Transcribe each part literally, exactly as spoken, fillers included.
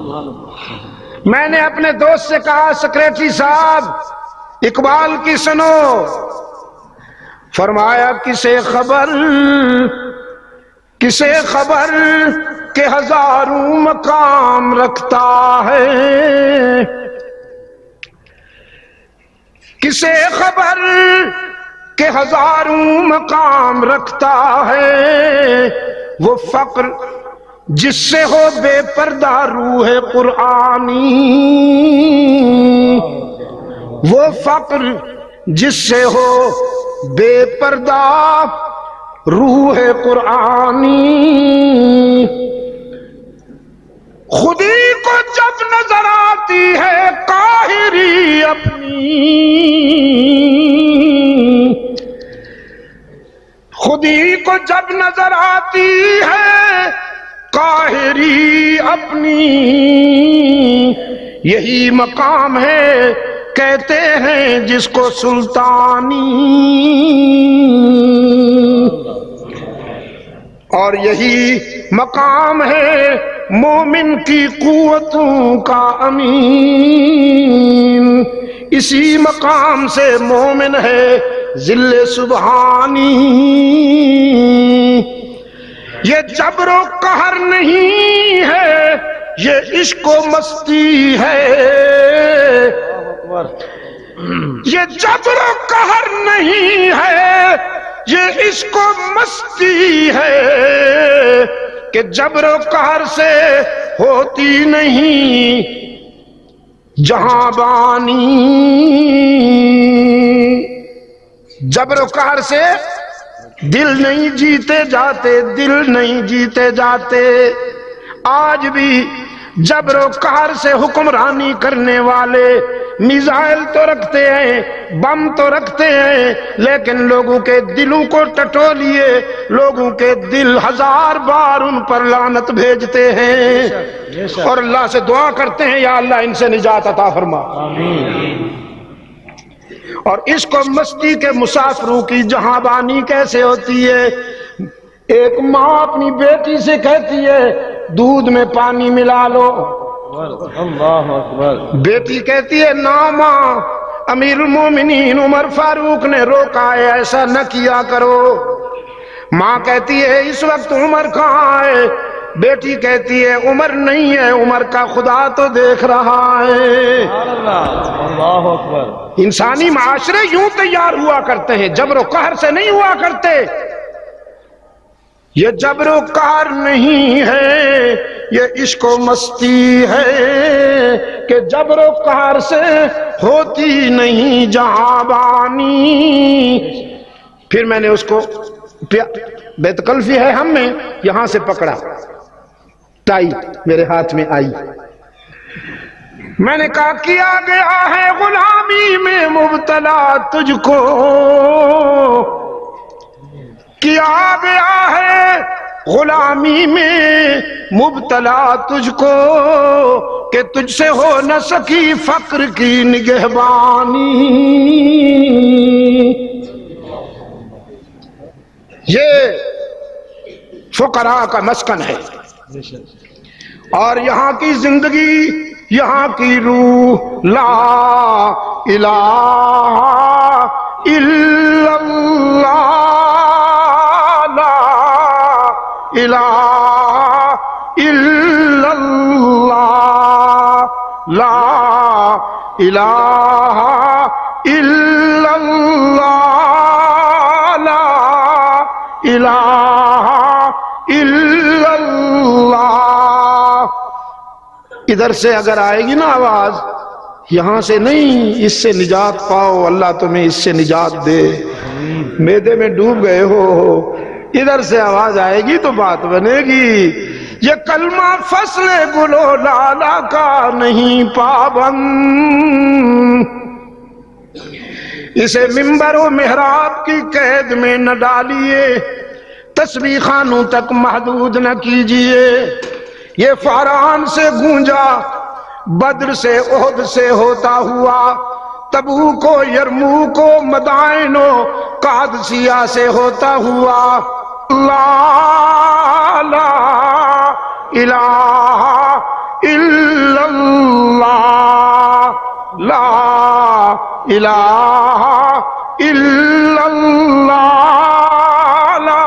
میں نے اپنے دوست سے کہا سیکریٹری صاحب اقبال کی سنو، فرمایا کسے خبر کسے خبر کہ ہزاروں مقام رکھتا ہے، کسے خبر کہ ہزاروں مقام رکھتا ہے، وہ فقر جس سے ہو بے پردہ روح قرآنی، وہ فقر جس سے ہو بے پردہ روح قرآنی، خودی کو جب نظر آتی ہے قاہری اپنی، خودی کو جب نظر آتی ہے قاہری اپنی، یہی مقام ہے کہتے ہیں جس کو سلطانی، اور یہی مقام ہے مومن کی قوتوں کا امین، اسی مقام سے مومن ہے ذل سبحانی، یہ جبر و قہر نہیں ہے یہ عشق و مستی ہے، یہ جبر و قہر نہیں ہے یہ عشق و مستی ہے، کہ جبر و قہر سے ہوتی نہیں جہاں بانی، جبر و قہر سے دل نہیں جیتے جاتے، دل نہیں جیتے جاتے، آج بھی جبر و قہر سے حکمرانی کرنے والے میزائل تو رکھتے ہیں، بم تو رکھتے ہیں، لیکن لوگوں کے دلوں کو ٹٹولیے، لوگوں کے دل ہزار بار ان پر لعنت بھیجتے ہیں، اور اللہ سے دعا کرتے ہیں یا اللہ ان سے نجات عطا فرما۔ اور عشق و مستی کے مسافروں کی جہاں بانی کیسے ہوتی ہے؟ ایک ماں اپنی بیٹی سے کہتی ہے دودھ میں پانی ملا لو، اللہ اکبر، بیٹی کہتی ہے نا ماں، امیر المومنین عمر فاروق نے روکا ہے ایسا نہ کیا کرو، ماں کہتی ہے اس وقت عمر کہاں ہے؟ بیٹی کہتی ہے عمر نہیں ہے، عمر کا خدا تو دیکھ رہا ہے۔ اللہ اکبر، انسانی معاشرے یوں تیار ہوا کرتے ہیں، جبر و قہر سے نہیں ہوا کرتے، یہ جبر و قہر نہیں ہے یہ عشق و مستی ہے، کہ جبر و قہر سے ہوتی نہیں جہاں بانی۔ پھر میں نے اس کو بیت کلفی ہے ہم میں یہاں سے پکڑا، ٹائی میرے ہاتھ میں آئی، میں نے کہا کیا گیا ہے غلامی میں مبتلا تجھ کو، کیا گیا ہے غلامی میں مبتلا تجھ کو، کہ تجھ سے ہو نہ سکی فقر کی نگہبانی۔ یہ فقراء کا مسکن ہے، اور یہاں کی زندگی، یہاں کی روح لا الہ الا اللہ، لا الہ الا اللہ، لا الہ الا اللہ، لا الہ الا اللہ۔ ادھر سے اگر آئے گی نا آواز، یہاں سے نہیں، اس سے نجات پاؤ، اللہ تمہیں اس سے نجات دے، میدے میں ڈوب گئے ہو، ادھر سے آواز آئے گی تو بات بنے گی۔ یہ کلمہ فصل گلو لالا کا نہیں پابند، اسے منبر و محراب کی قید میں نہ ڈالیے، تسبیح خانوں تک محدود نہ کیجئے۔ یہ فاران سے گونجا، بدر سے احد سے ہوتا ہوا، تبوک و یرموک و مدائن و قادسیہ سے ہوتا ہوا، لا لا الہ الا الہ الا اللہ لا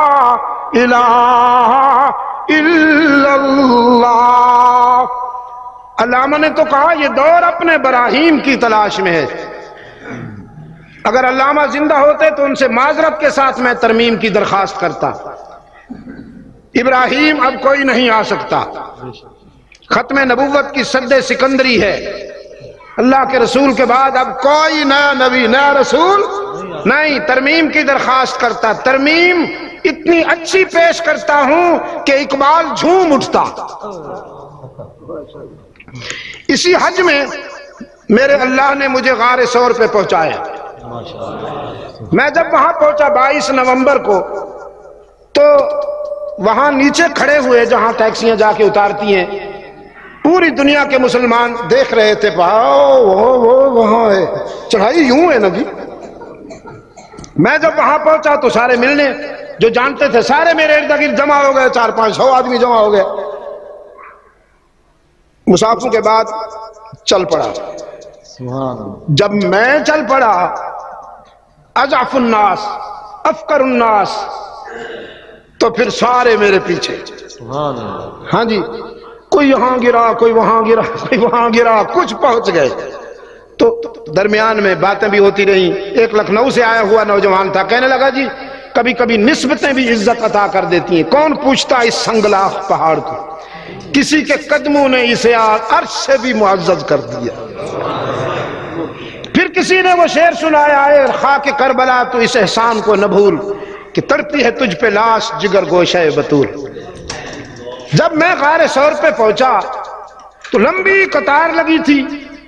الہ الا اللہ۔ علامہ نے تو کہا یہ دور اپنے براہیم کی تلاش میں ہے۔ اگر علامہ زندہ ہوتے تو ان سے معذرت کے ساتھ میں ترمیم کی درخواست کرتا۔ ابراہیم اب کوئی نہیں آ سکتا، ختم نبوت کی سد سکندری ہے۔ اللہ کے رسول کے بعد اب کوئی نیا نبی نیا رسول نہیں، ترمیم کی درخواست کرتا۔ ترمیم اتنی اچھی پیش کرتا ہوں کہ اقبال جھوم اٹھتا۔ اسی حج میں میرے اللہ نے مجھے غار ثور پہ پہنچایا۔ میں جب وہاں پہنچا بائیس نومبر کو، تو وہاں نیچے کھڑے ہوئے جہاں ٹیکسیاں جا کے اتارتی ہیں، پوری دنیا کے مسلمان دیکھ رہے تھے، وہ وہ وہاں ہے، چڑھائی یوں ہے نا جی۔ میں جب وہاں پہنچا تو سارے ملنے جو جانتے تھے سارے میرے ارد گرد جمع ہو گئے، چار پانچ سو آدمی جمع ہو گئے۔ مسافوں کے بعد چل پڑا۔ جب میں چل پڑا، اضعف الناس افقر الناس، تو پھر سارے میرے پیچھے۔ ہاں جی، کوئی یہاں گرا، کوئی وہاں گرا، کوئی وہاں گرا، کچھ پہنچ گئے۔ تو درمیان میں باتیں بھی ہوتی رہیں۔ ایک لکھنؤ سے آیا ہوا نوجوان تھا، کہنے لگا جی کبھی کبھی نسبتیں بھی عزت عطا کر دیتی ہیں، کون پوچھتا اس سنگلاخ پہاڑ کو، کسی کے قدموں نے اسے عرش سے بھی معزز کر دیا۔ پھر کسی نے وہ شعر سنایا، اے خاک کربلا تو اس احسان کو نہ بھول کہ تڑپتی ہے تجھ پہ لاش جگر گوشہ بطول۔ جب میں غار ثور پہ پہنچا تو لمبی قطار لگی تھی۔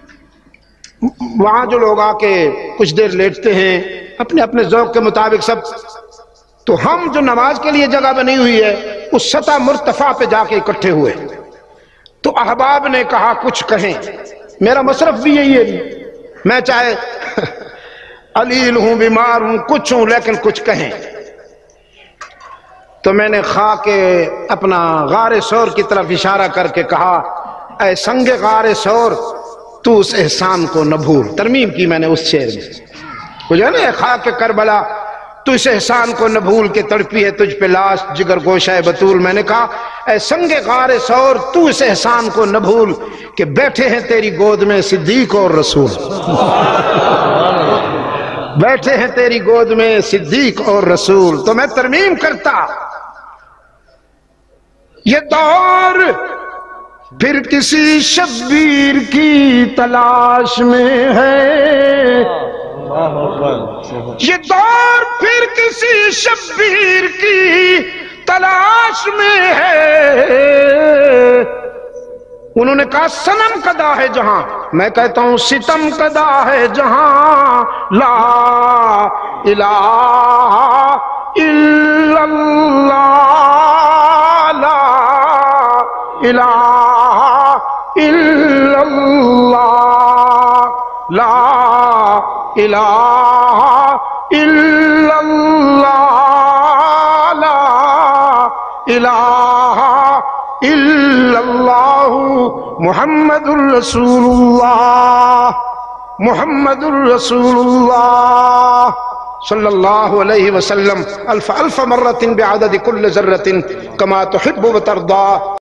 وہاں جو لوگ آ کے کچھ دیر لیٹتے ہیں اپنے اپنے ذوق کے مطابق سب، تو ہم جو نماز کے لیے جگہ بنی ہوئی ہے اس سطح مرتفع پہ جا کے اکٹھے ہوئے۔ تو احباب نے کہا کچھ کہیں، میرا مصرف بھی یہی ہے، میں چاہے علیل ہوں، بیمار ہوں، کچھ ہوں، لیکن کچھ کہیں۔ تو میں نے خاک اپنا غار ثور کی طرف اشارہ کر کے کہا، اے سنگ غار ثور تو اس احسان کو نہ بھول۔ ترمیم کی میں نے اس شعر میں، مجھے نا خاک کربلا تو اس احسان کو نہ بھول کے تڑپی ہے تجھ پہ لاش جگر گوشہ بطول۔ میں نے کہا اے سنگ غار ثور تو اس احسان کو نہ بھول کہ بیٹھے ہیں تیری گود میں صدیق اور رسول، بیٹھے ہیں تیری گود میں صدیق اور رسول۔ تو میں ترمیم کرتا، یہ دور پھر کسی شبیر کی تلاش میں ہے، یہ دور پھر کسی شبیر کی تلاش میں ہے۔ انہوں نے کہا صنم کدا ہے جہاں، میں کہتا ہوں ستم کدا ہے جہاں، لا الہ الا اللہ لا الہ الا اللہ لا الہ الا اللہ لا الہ الا اللہ محمد الرسول اللہ محمد الرسول اللہ صلی اللہ علیہ وسلم الف الف مرة بعدد كل ذرة كما تحب وترضى۔